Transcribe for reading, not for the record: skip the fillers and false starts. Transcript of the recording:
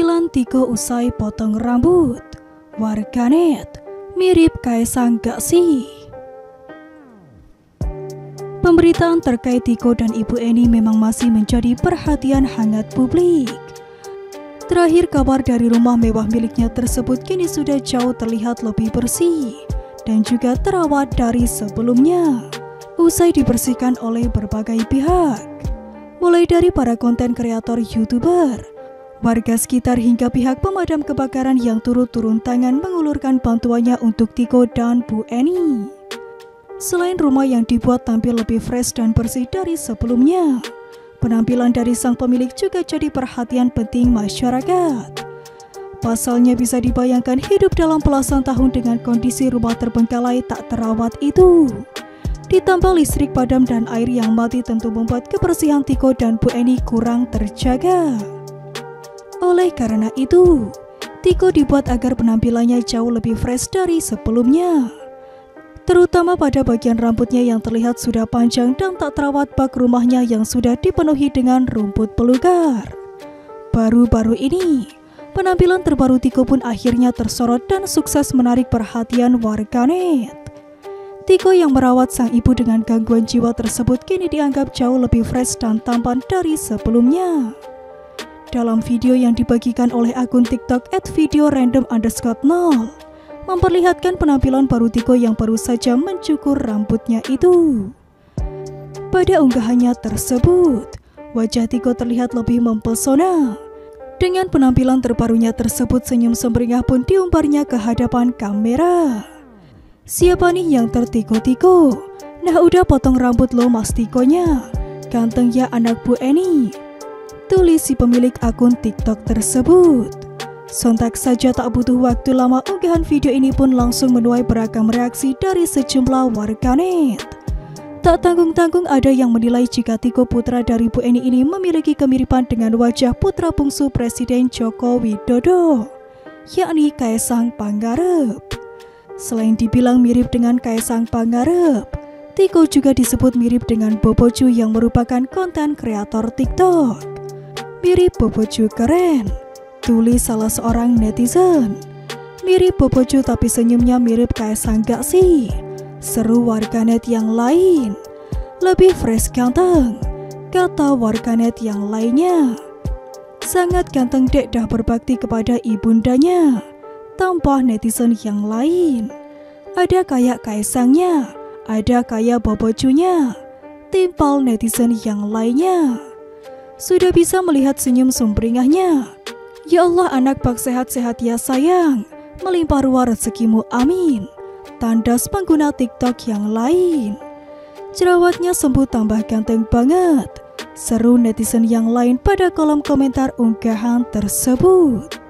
Penampilan Tiko usai potong rambut. Warganet, mirip Kaesang gak sih? Pemberitaan terkait Tiko dan Ibu Eni memang masih menjadi perhatian hangat publik. Terakhir kabar dari rumah mewah miliknya tersebut kini sudah jauh terlihat lebih bersih dan juga terawat dari sebelumnya. Usai dibersihkan oleh berbagai pihak, mulai dari para konten kreator YouTuber, warga sekitar hingga pihak pemadam kebakaran yang turun tangan mengulurkan bantuannya untuk Tiko dan Bu Eni. Selain rumah yang dibuat tampil lebih fresh dan bersih dari sebelumnya, penampilan dari sang pemilik juga jadi perhatian penting masyarakat. Pasalnya bisa dibayangkan hidup dalam belasan tahun dengan kondisi rumah terbengkalai tak terawat itu. Ditambah listrik padam dan air yang mati tentu membuat kebersihan Tiko dan Bu Eni kurang terjaga. Oleh karena itu, Tiko dibuat agar penampilannya jauh lebih fresh dari sebelumnya. Terutama pada bagian rambutnya yang terlihat sudah panjang dan tak terawat bak rumahnya yang sudah dipenuhi dengan rumput belukar. Baru-baru ini, penampilan terbaru Tiko pun akhirnya tersorot dan sukses menarik perhatian warganet. Tiko yang merawat sang ibu dengan gangguan jiwa tersebut kini dianggap jauh lebih fresh dan tampan dari sebelumnya. Dalam video yang dibagikan oleh akun TikTok @video_random_0 memperlihatkan penampilan baru Tiko yang baru saja mencukur rambutnya itu. Pada unggahannya tersebut, wajah Tiko terlihat lebih mempesona. Dengan penampilan terbarunya tersebut, senyum sumringah pun diumbarnya ke hadapan kamera. Siapa nih yang tertiko-tiko? Nah udah potong rambut lo mas Tikonya. Ganteng ya anak Bu Eni, tulis si pemilik akun TikTok tersebut. Sontak saja tak butuh waktu lama, unggahan video ini pun langsung menuai beragam reaksi dari sejumlah warganet. Tak tanggung-tanggung ada yang menilai jika Tiko putra dari Bu Eni ini memiliki kemiripan dengan wajah putra bungsu Presiden Joko Widodo, yakni Kaesang Pangarep. Selain dibilang mirip dengan Kaesang Pangarep, Tiko juga disebut mirip dengan Bobo Chu yang merupakan konten kreator TikTok. Mirip Bobo Chu keren, tulis salah seorang netizen. Mirip Bobo Chu tapi senyumnya mirip Kaesang gak sih? Seru warganet yang lain. Lebih fresh ganteng, kata warganet yang lainnya. Sangat ganteng dek dah berbakti kepada ibundanya, tambah netizen yang lain. Ada kayak Kaesangnya, ada kayak Bobo Chu-nya, timpal netizen yang lainnya. Sudah bisa melihat senyum sumringahnya. Ya Allah anak bak sehat-sehat ya sayang, melimpah ruah rezekimu amin. Tandas pengguna TikTok yang lain. Jerawatnya sembuh tambah ganteng banget, seru netizen yang lain pada kolom komentar unggahan tersebut.